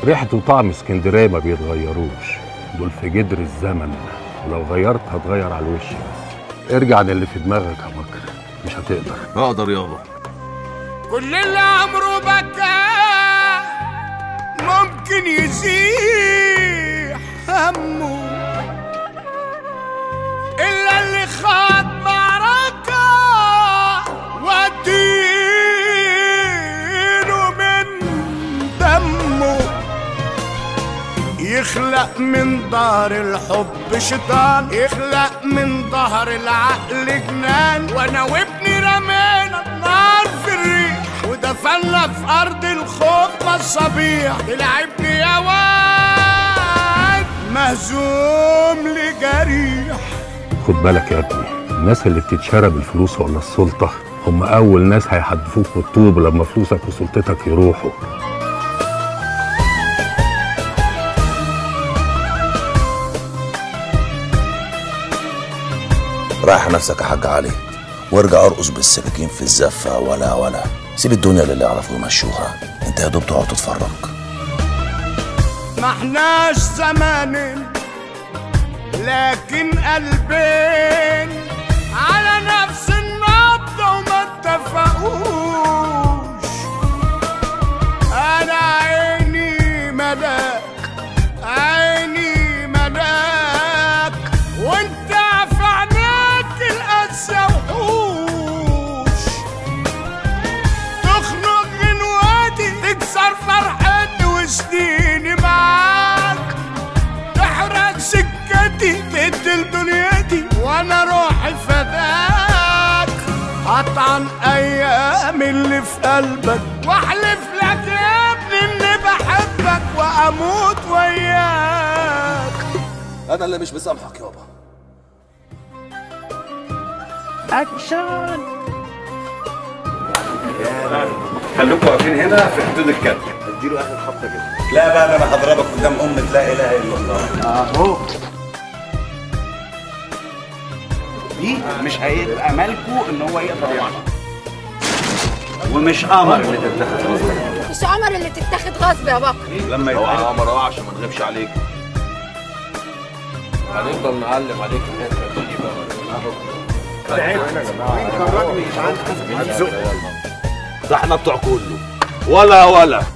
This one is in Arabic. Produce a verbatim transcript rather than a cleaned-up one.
ريحة وطعم اسكندرية ما بيتغيروش، دول في جدر الزمن، ولو غيرت هتغير على الوش بس. ارجع للي في دماغك يا بكر، مش هتقدر. اقدر يابا. كل اللي عمره بكى ممكن يزيح همه، إلا اللي خاض معركة ودينه من دمه، يخلق من ظهر الحب شيطان، يخلق من ظهر العقل جنان، وانا وابني رمينا النار في الريح ودفنا في ارض الخوف مصابيح، تلعبني يا واد مهزوم لجريح. خد بالك يا ابني، الناس اللي بتتشرى بالفلوس ولا السلطة هم أول ناس هيحدفوك بالطوب لما فلوسك وسلطتك يروحوا. رايح نفسك يا حاج علي، وارجع ارقص بالسكاكين في الزفة ولا ولا سيب الدنيا للي يعرفوا يمشوها، انت يا دوب تقعد تتفرج. ما احناش زمان لكن قلبين على نفس النبضة وما اتفقوش، انا عيني ملاك عيني ملاك وانت في عينيك القسا وحوش، تخنق غنواتي تكسر فرحتي وسنيني معاك، تحرق سكتي تقتل دنيتي وانا روحي فداك، اطعن ايام اللي في قلبك واحلف لك يا ابني اني بحبك واموت وياك. انا اللي مش مسامحك يابا. اكشن. خليكم واقفين هنا في حدود الكتف. اديله اخر خبطه كده. لا بقى انا هضربك قدام امة لا اله الا الله. اهو دي مش هيبقى مالكو ان هو يقدر يعمل، ومش قمر اللي تتاخد غصب. مش قمر اللي تتاخد غصب يا بكر. لما يبقى قمر اهو عشان ما نغيبش عليك. هنفضل نعلم عليك الحته دي بقى. اهو تعبت يا جماعه. خرجني مش عارف. ده احنا بتوع كله ولا ولا